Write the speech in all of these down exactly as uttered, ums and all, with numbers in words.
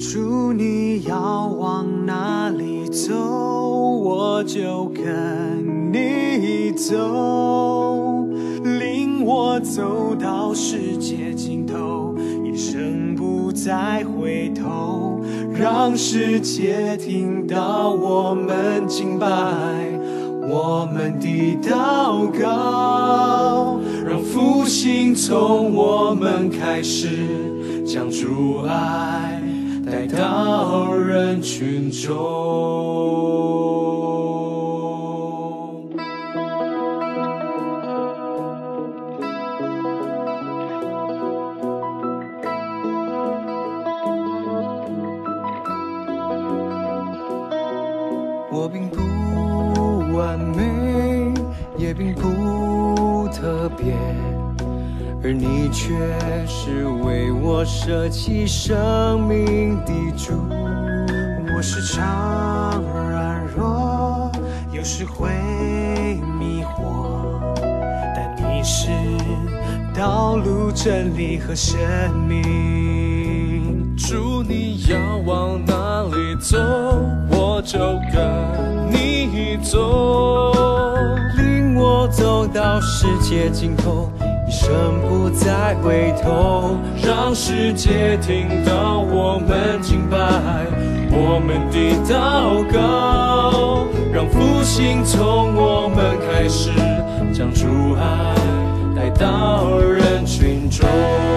主，你要往哪里走，我就跟你走，领我走到世界尽头，一生不再回头，让世界听到我们敬拜，我们的祷告，让复兴从我们开始，将主爱带到人群中。我并不完美，也并不特别，而你却是为我舍弃生命的主。我时常软弱，有时会迷惑，但你是道路、真理和生命。主，你要往哪里走，我就跟你走，领我走到世界尽头，一生不再回头，让世界听到我们敬拜，我们的祷告，让复兴从我们开始，将主爱带到人群中。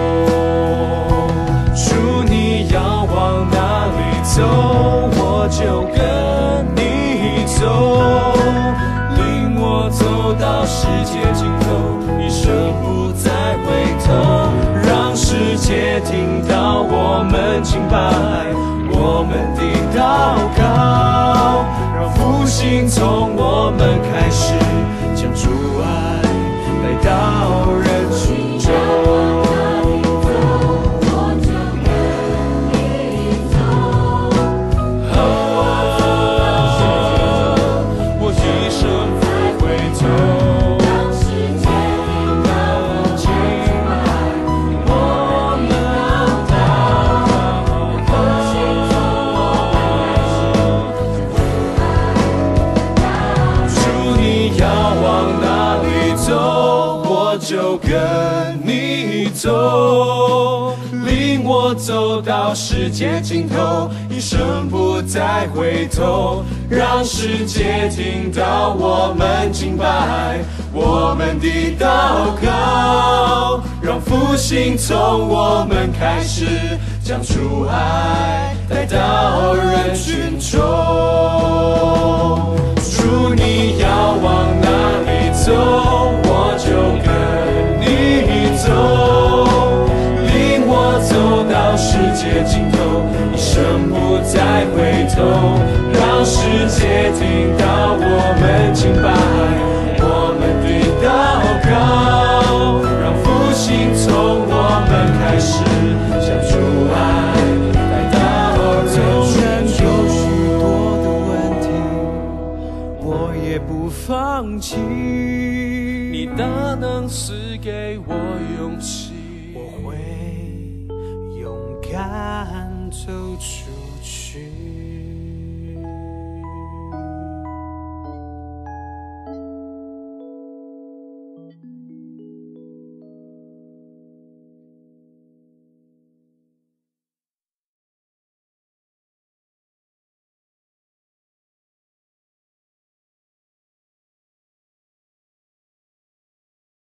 主，你要往哪里走，我就跟你走，领我走到世界尽头，一生不再回头，让世界听到我们敬拜，我们的祷告，让复兴从我们开始，将主爱带到人群中。就跟你走，领我走到世界尽头，一生不再回头，让世界听到我们敬拜，我们的祷告，让复兴从我们开始，将主爱带到人群中。主，你要往哪里走，我就跟你走，领我走到世界尽头，一生不再回头，让世界听到我们敬拜，我们的祷告，让复兴从我们开始，将主爱带到人群中。有许多的问题，我也不放弃，你大能赐给我